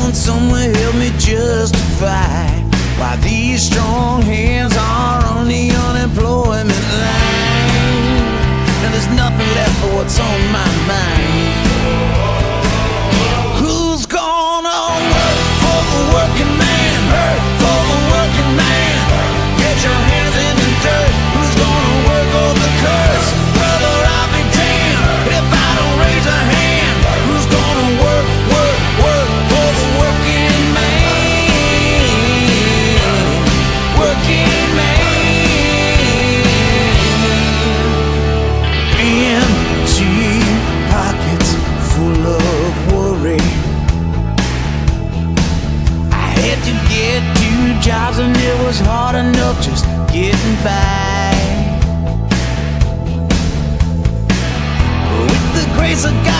want someone help me justify why these strong hands are on the unemployment line. And there's nothing left but what's on my mind. Who's gonna work for the working man? Hurt for the working man. Get your hands in the dirt. Who's gonna work over the curse? Brother, I'll be damned if I don't raise a hand. Who's gonna work for the working man? Working man. Empty pockets full of worry. I had to get 2 jobs and it was hard enough just getting by. With the grace of God